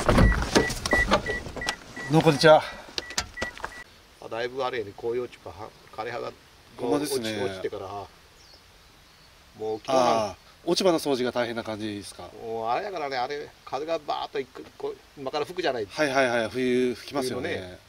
どうこんにちは。 だいぶあれやね、紅葉地か枯葉が落ちてからもう落ち葉の掃除が大変な感じですか。 もうあれやからね、あれ風がバーッと今から吹くじゃない。 はいはいはい、冬吹きますよね。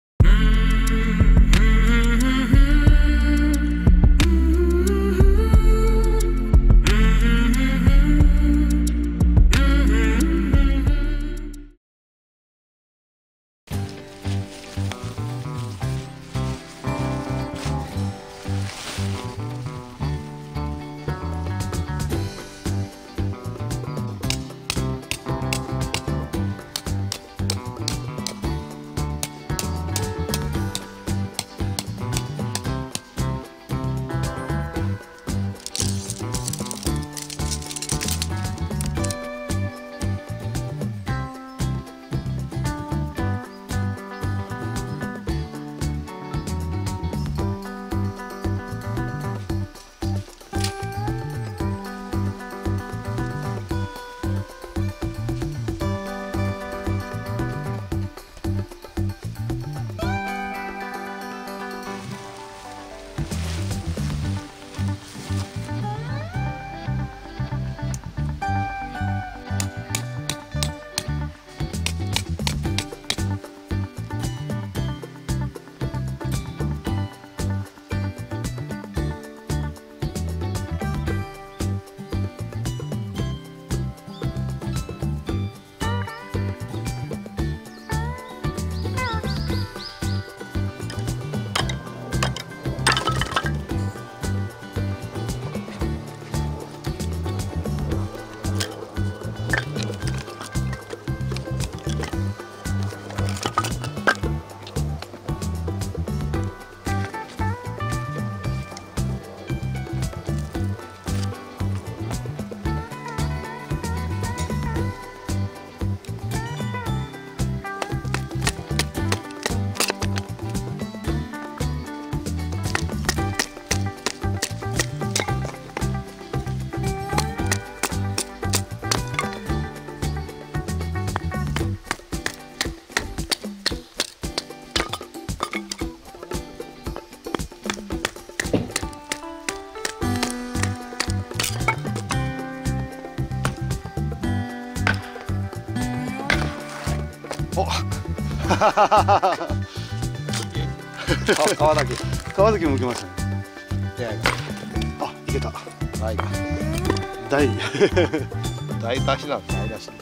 お川崎も受けましたね。あ、いけた。 大出しなんだ、大出し。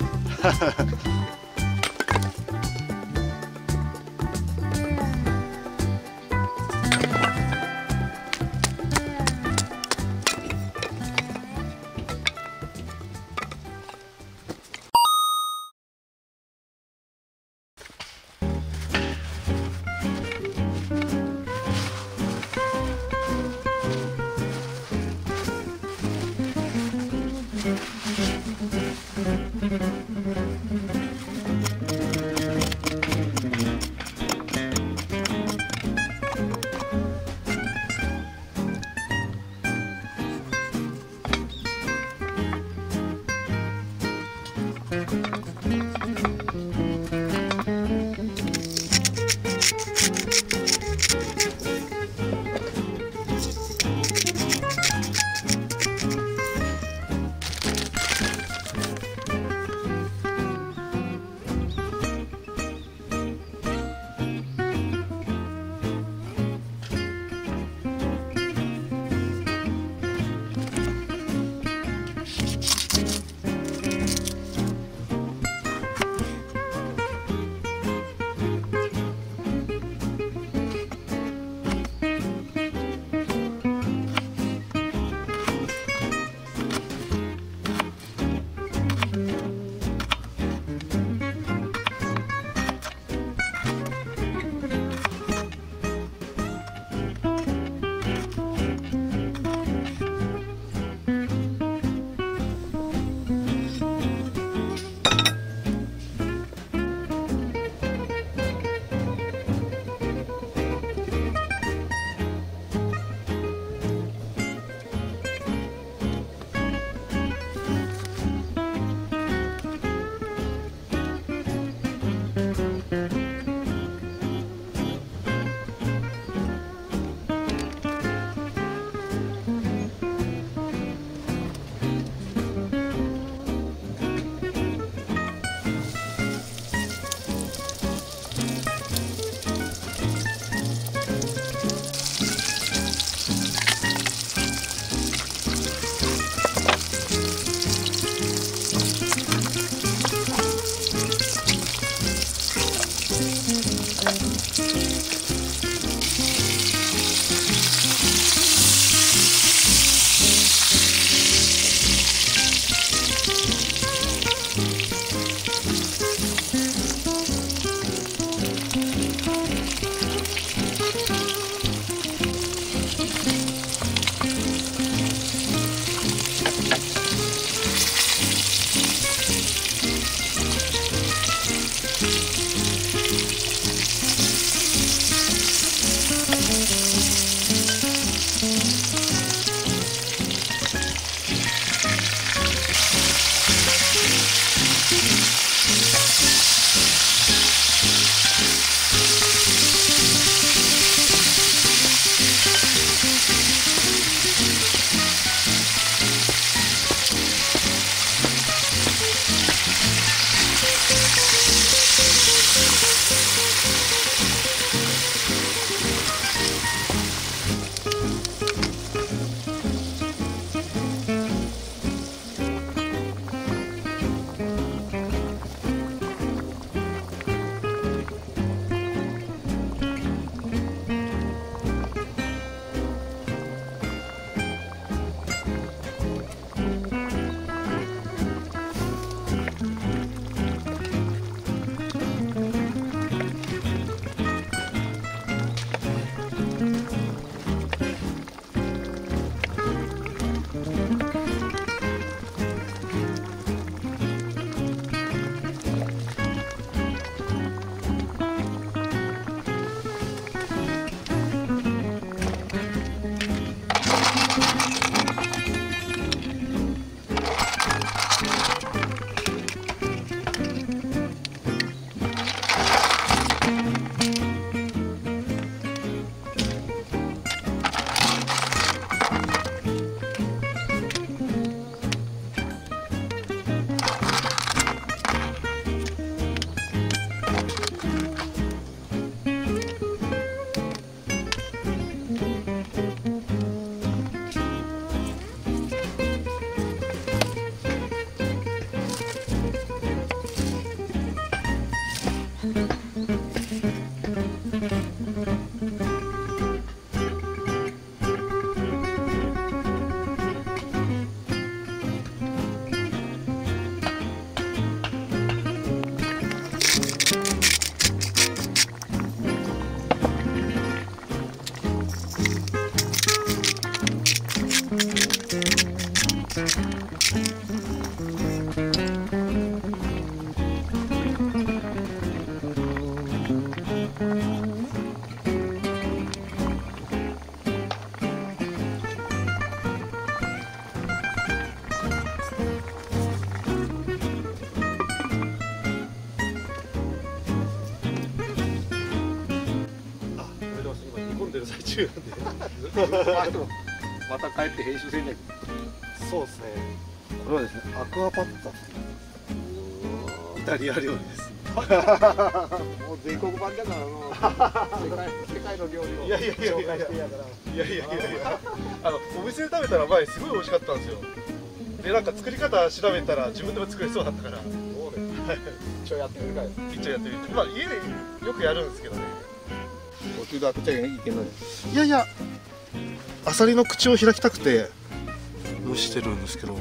中なんで。 また帰って編集せんねん。 そうですね。これはですね、アクアパッツァ。イタリア料理です。 もう全国版だから世界の料理をいやいやいやいや紹介してやからいやいやいやいや、お店で食べたら前すごい美味しかったんですよ。でなんか作り方調べたら自分でも作れそうだったから。 そうね。一応やってみるかい。 一応やってみて、まあ家でよくやるんですけどね。 途中で開けちゃいけない。 いやいや、アサリの口を開きたくて蒸してるんですけど、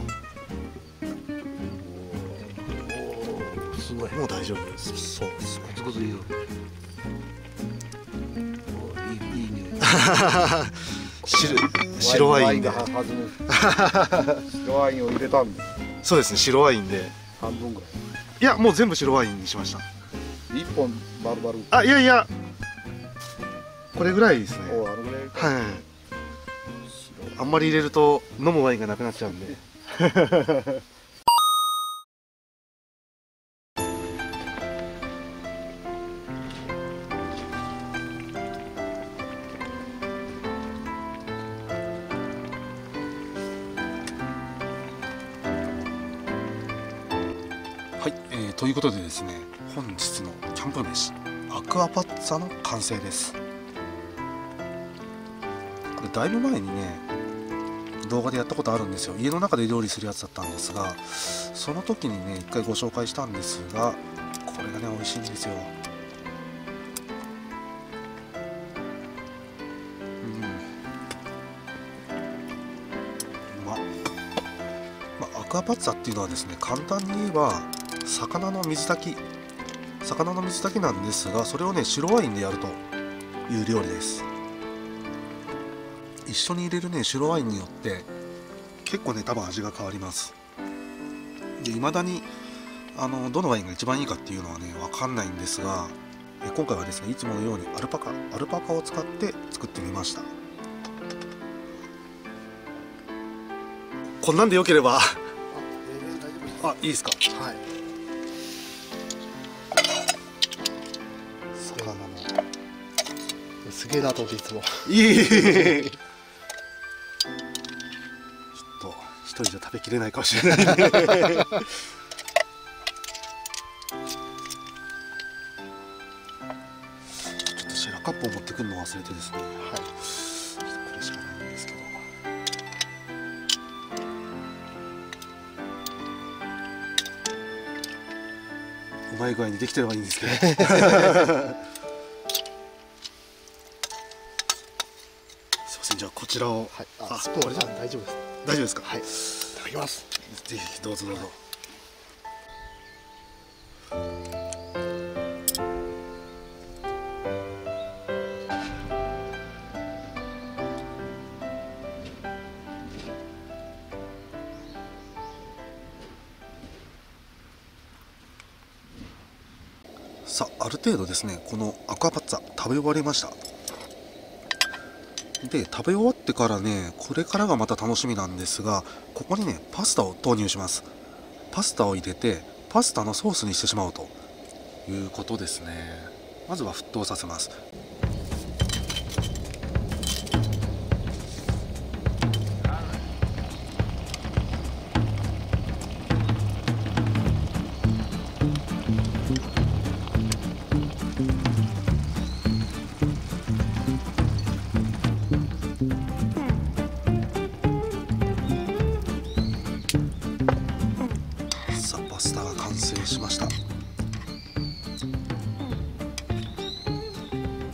すごい。 もう大丈夫です。そうです。 グツグツ言う。いい匂い。 白ワインで。 白ワインを入れたんで。 そうですね、白ワインで。 半分ぐらい。 いや、もう全部白ワインにしました。 一本バルバル。 あ、いやいや、これぐらいですね。 お、あれぐらいか。 はい。あんまり入れると飲むワインがなくなっちゃうんで。はい、ということでですね、本日のキャンプ飯アクアパッツァの完成です。これだいぶ前にね動画でやったことあるんですよ。家の中で料理するやつだったんですが、その時にね一回ご紹介したんですが、これがね美味しいんですよ。アクアパッツァっていうのはですね、簡単に言えば魚の水炊きなんですが、それをね白ワインでやるという料理です。一緒に入れるね白ワインによって結構ね多分味が変わります。で未だにどのワインが一番いいかっていうのはね分かんないんですが、今回はですねいつものようにアルパカを使って作ってみました。こんなんでよければあ、いいですか。はい。魚のすげえなと思っていつも。 いえちょっと一人じゃ食べきれないかもしれないんでちょっとシェラカップを持ってくるのを忘れてですね、はい、ちょっとこれしかないんですけど、うまい具合にできてればいいんですけどすいません、じゃあこちらを、 はい、スプーンは大丈夫です。 大丈夫ですか。 はい、いただきます。 ぜひどうぞどうぞ。さあ、ある程度ですねこのアクアパッツァ食べ終わりました。で食べ終わってからね、これからがまた楽しみなんですが、ここにねパスタを投入します。パスタを入れてパスタのソースにしてしまうということですね。まずは沸騰させます。さあパスタが完成しました。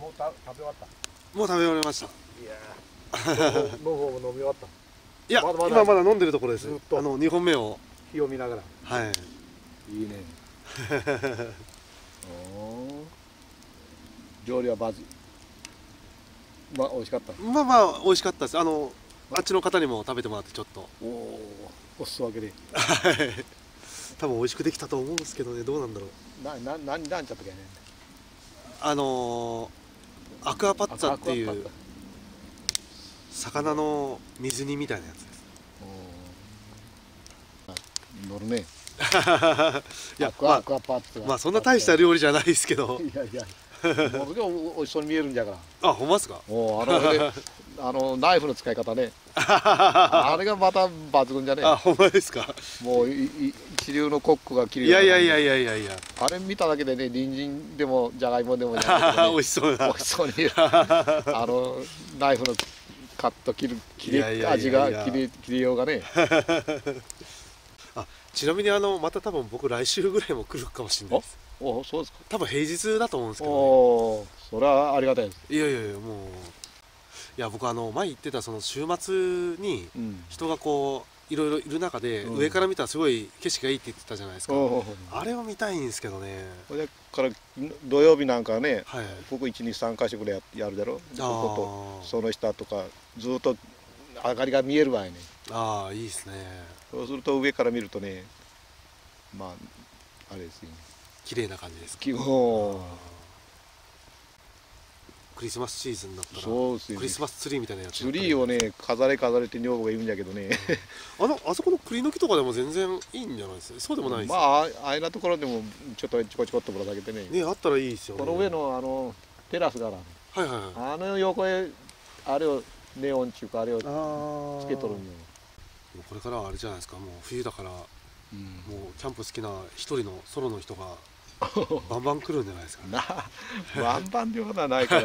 もう食べ終わった。 もう食べ終わりました。 いやー、の方も飲み終わった。 いや、 まだまだ今まだ飲んでるところですずっ。と 2本目を。 火を見ながら。 はい。 いいね。料理はまず。まあ、美味しかった。 まあまあ美味しかったです。あっちの方にも食べてもらってちょっと。 おお、おすわけで。 はい。多分美味しくできたと思うんですけどね、どうなんだろう。 なんちゃったっけね。 アクアパッツァっていアクアパッう魚の水煮みたいなやつです。 乗るね。 いや、 アクアパッツァ。 まあそんな大した料理じゃないですけど。 いやいや。ものすごい美味しそうに見えるんじゃから。 あ、ほんまですか。 おナイフの使い方ね。あれがまた抜群じゃね。 あ、ほんまですか。 もう一流のコックが切るいやような。 いや。 あれ見ただけでね、人参でもじゃがいもでもじゃなくてね、 美味しそうな。 美味しそうに見える。ナイフのカット切れ味が切れようがね。 あ、ちなみにまた多分僕来週ぐらいも来るかもしれないです。 お、そうですか。 多分平日だと思うんですけどね。 お、それはありがたいです。 いやもう、いや僕前言ってたその週末に人がこういろいろいる中で、上から見たらすごい景色がいいって言ってたじゃないですか。あれを見たいんですけどね。 それから土曜日なんかね、 はい、 ここ1、2、3か所ぐらいやるだろ。こことその下とかずっと明かりが見えるわよね。 ああ、いいですね。 そうすると上から見るとね、まああれですよね。 綺麗な感じですか。クリスマスシーズンだったら、 そうですよね、 クリスマスツリーみたいなやつ。 ツリーをね、飾れって女房が言うんだけどね。 あそこの栗の木とかでも全然いいんじゃないですか。そうでもないですか。 まあ、ああいうなところでもちょっとちょこちょこっとぶら下げてね。 ね、あったらいいですよね。 この上のテラスがある、横へあれをネオンっていうかあれをつけとるんよ。 これからはあれじゃないですか。もう冬だから、もうキャンプ好きな一人のソロの人がバンバン来るんじゃないですか。 バンバンではないから。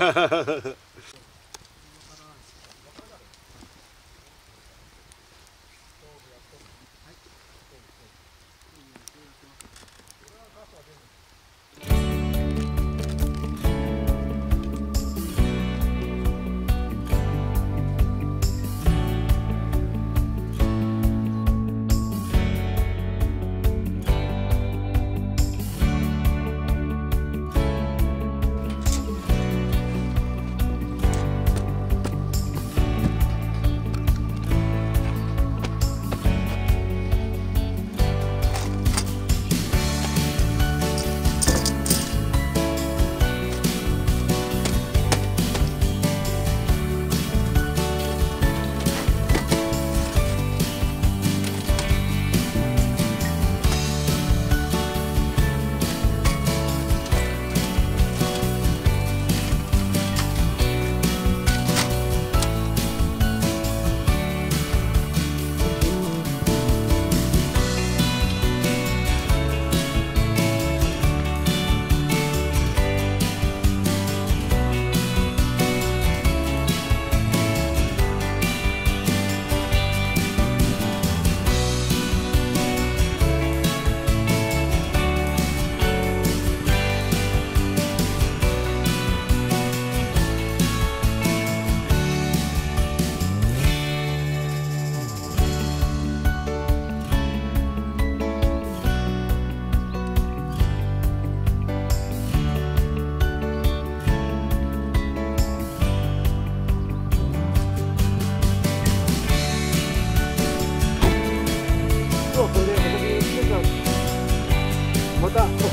また